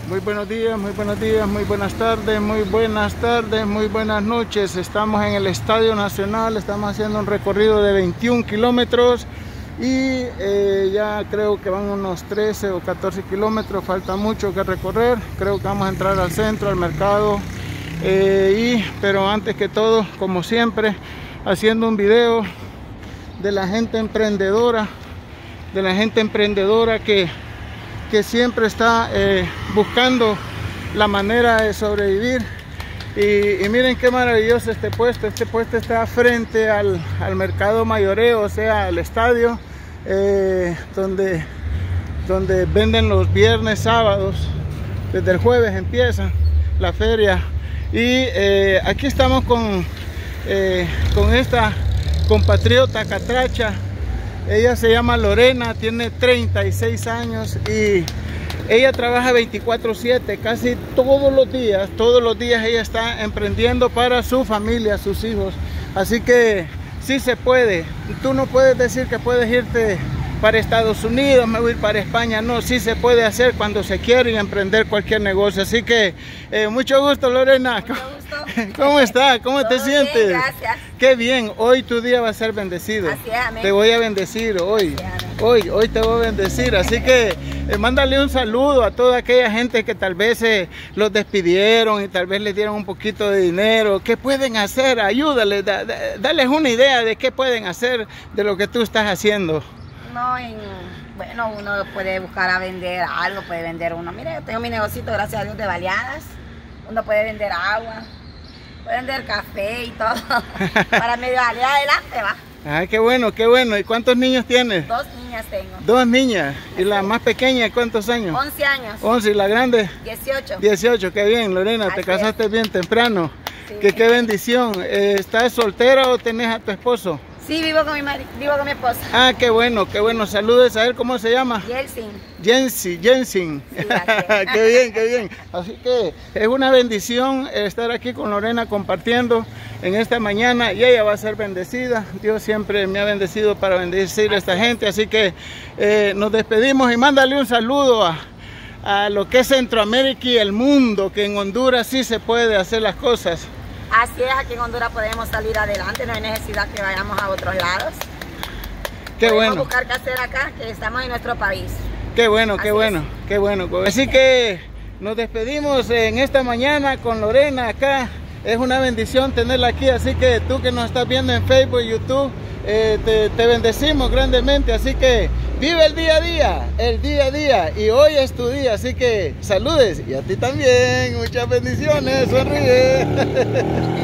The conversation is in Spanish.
Muy buenos días, muy buenos días, muy buenas tardes, muy buenas tardes, muy buenas noches. Estamos en el Estadio Nacional, estamos haciendo un recorrido de 21 kilómetros y ya creo que van unos 13 o 14 kilómetros, falta mucho que recorrer. Creo que vamos a entrar al centro, al mercado, pero antes que todo, como siempre, haciendo un video de la gente emprendedora, que siempre está buscando la manera de sobrevivir. Y miren qué maravilloso este puesto está frente al mercado mayoreo, o sea, al estadio, donde venden los viernes, sábados. Desde el jueves empieza la feria y aquí estamos con esta compatriota catracha. Ella se llama Lorena, tiene 36 años y ella trabaja 24/7, casi todos los días ella está emprendiendo para su familia, sus hijos. Así que sí se puede. Tú no puedes decir que puedes irte para Estados Unidos, me voy a ir para España. No, sí se puede hacer cuando se quiere y emprender cualquier negocio. Así que mucho gusto, Lorena. Mucho gusto. ¿Cómo está? ¿Cómo te sientes? Bien, gracias. Qué bien, hoy tu día va a ser bendecido. Así es, amén. Te voy a bendecir hoy. Hoy te voy a bendecir. Así que mándale un saludo a toda aquella gente que tal vez los despidieron y tal vez les dieron un poquito de dinero. ¿Qué pueden hacer? Ayúdales, dales una idea de qué pueden hacer de lo que tú estás haciendo. No, bueno, uno puede buscar a vender algo, puede vender uno. Mire, yo tengo mi negocito, gracias a Dios, de baleadas. Uno puede vender agua, puede vender café y todo. Para medio salir adelante, va. Ay, qué bueno, qué bueno. ¿Y cuántos niños tienes? 2 niñas tengo. 2 niñas. ¿Y la más pequeña cuántos años? 11 años. 11, ¿y la grande? 18. 18, qué bien, Lorena, Así te casaste bien temprano. Sí. Qué bendición. ¿Estás soltera o tenés a tu esposo? Sí, vivo con mi marido, vivo con mi esposa. Ah, qué bueno, qué bueno. Saludes a él, ¿cómo se llama? Jensin. Jensin. Sí, Qué bien, qué bien. Así que es una bendición estar aquí con Lorena compartiendo en esta mañana y ella va a ser bendecida. Dios siempre me ha bendecido para bendecir a esta gente. Así que nos despedimos y mándale un saludo a lo que es Centroamérica y el mundo, que en Honduras sí se puede hacer las cosas. Así es, aquí en Honduras podemos salir adelante, no hay necesidad que vayamos a otros lados. Qué podemos bueno. buscar qué hacer acá, que estamos en nuestro país. Qué bueno, qué Así bueno, es. qué bueno. Así que nos despedimos en esta mañana con Lorena acá. Es una bendición tenerla aquí, así que tú que nos estás viendo en Facebook y YouTube, te bendecimos grandemente. Así que vive el día a día, y hoy es tu día, así que saludes y a ti también, muchas bendiciones, sonríe.